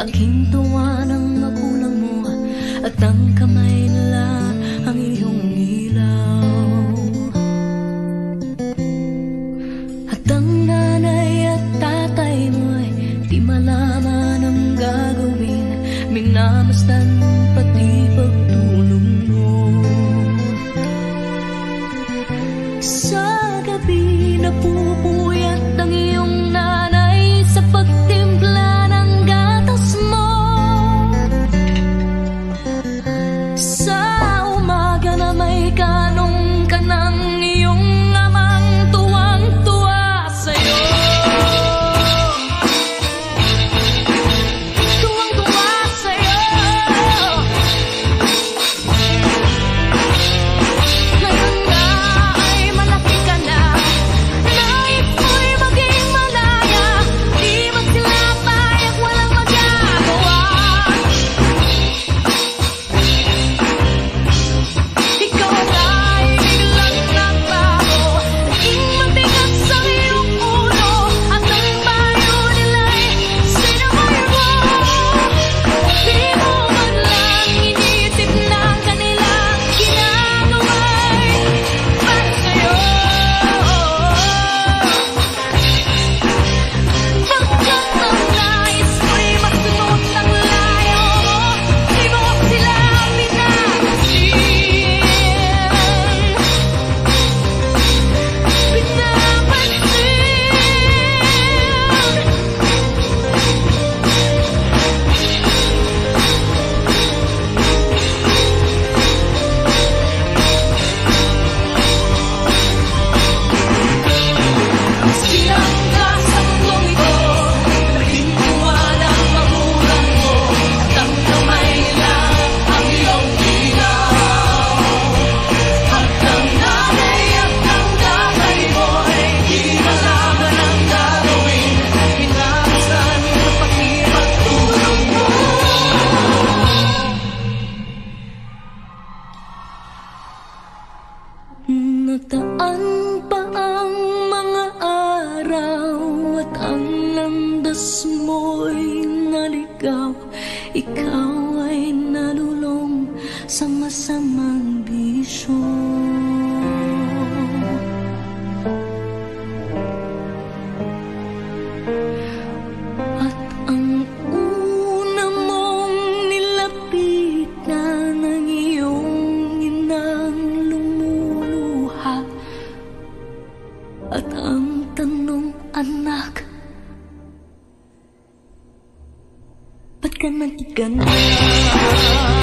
laking tuwa ng magulang mo, at ang kamay nila ang iyong ilaw. At ang nanay at tatay mo'y di malaman ang gagawin, minamasdan pati pagtulog mo. Sa gabi napupuyat ang iyong nanay sa pagtimpla ng gatas mo. Sa umaga na may kanong ka ng iyong amang tuwang-tuwa sa'yo. Tuwang-tuwa sa'yo. Ngayon nga ay malaki ka na, nais mo'y maging malaya, di ba sila payag walang magagawa? Ikaw ay biglang nagbago, naging matigas ang iyong ulo, at ang payo nila'y sinamay mo. Di mo man lang inisip na ang kanilang ginagawa'y para sa'yo. Pagkat ang nais mo'y masunod ang layo mo, di mo sila pinapansin. Sinangga sa mundong ito, naging tuwa ng magulang mo, at ang kamay nila ang iyong ilaw. At ang nanay at ang tatay mo ay di malaman ang gagawin, minamasdan pati pagtulog mo. Nagdaan pa ang mga araw at ang landas mo'y naligaw. Ikaw ay nalulong sa masamang bisyo. At ang una mong nilapitan ang iyong inang lumuluha, at ang tanong, anak, ba't ka nagiganda?